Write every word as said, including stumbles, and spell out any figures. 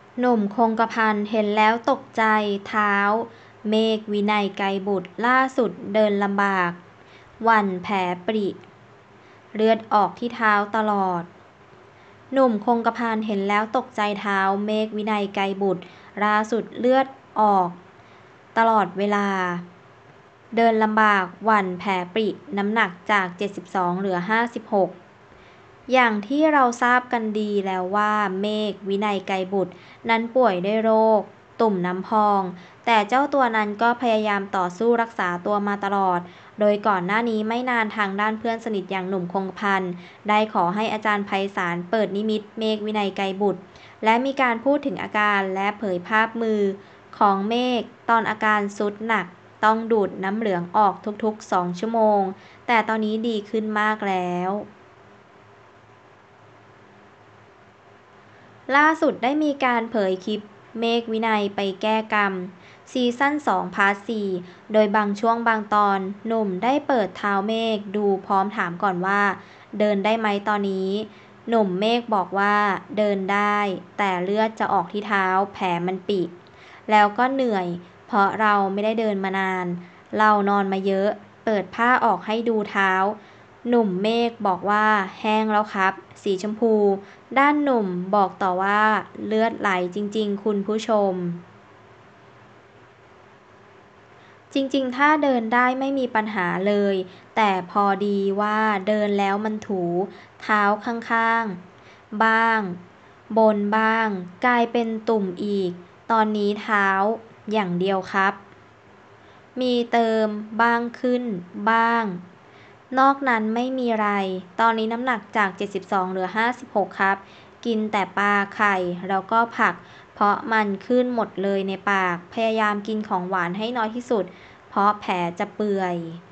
หนุ่มคงกระพันเห็นแล้วตกใจเท้าเมฆวินัยไกรบุตรล่าสุดเดินลำบากหวั่นแผลปริเลือดออกที่เท้าตลอดหนุ่มคงกระพันเห็นแล้วตกใจเท้าเมฆวินัยไกรบุตรล่าสุดเลือดออกตลอดเวลาเดินลำบากหวั่นแผลปริน้ำหนักจากเจ็ดสิบสองเหลือห้าสิบหกอย่างที่เราทราบกันดีแล้วว่าเมฆวินัยไกรบุตรนั้นป่วยด้วยโรคตุ่มน้ำพองแต่เจ้าตัวนั้นก็พยายามต่อสู้รักษาตัวมาตลอดโดยก่อนหน้านี้ไม่นานทางด้านเพื่อนสนิทอย่างหนุ่มคงกระพันได้ขอให้อาจารย์ไพศาลเปิดนิมิตเมฆวินัยไกรบุตรและมีการพูดถึงอาการและเผยภาพมือของเมฆตอนอาการทรุดหนักต้องดูดน้ำเหลืองออกทุกๆสองชั่วโมงแต่ตอนนี้ดีขึ้นมากแล้วล่าสุดได้มีการเผยคลิปเมฆวินัยไปแก้กรรมซีซั่นสองพาร์ทสี่โดยบางช่วงบางตอนหนุ่มได้เปิดเท้าเมฆดูพร้อมถามก่อนว่าเดินได้ไหมตอนนี้หนุ่มเมฆบอกว่าเดินได้แต่เลือดจะออกที่เท้าแผลมันปิแล้วก็เหนื่อยเพราะเราไม่ได้เดินมานานเรานอนมาเยอะเปิดผ้าออกให้ดูเท้าหนุ่มเมฆบอกว่าแห้งแล้วครับสีชมพูด้านหนุ่มบอกต่อว่าเลือดไหลจริงๆคุณผู้ชมจริงๆถ้าเดินได้ไม่มีปัญหาเลยแต่พอดีว่าเดินแล้วมันถูเท้าข้างๆบ้างบนบ้างกลายเป็นตุ่มอีกตอนนี้เท้าอย่างเดียวครับมีเติมบ้างขึ้นบ้างนอกนั้นไม่มีไรตอนนี้น้ำหนักจากเจ็ดสิบสองเหลือห้าสิบหกครับกินแต่ปลาไข่แล้วก็ผักเพราะมันขึ้นหมดเลยในปากพยายามกินของหวานให้น้อยที่สุดเพราะแผลจะเปื่อย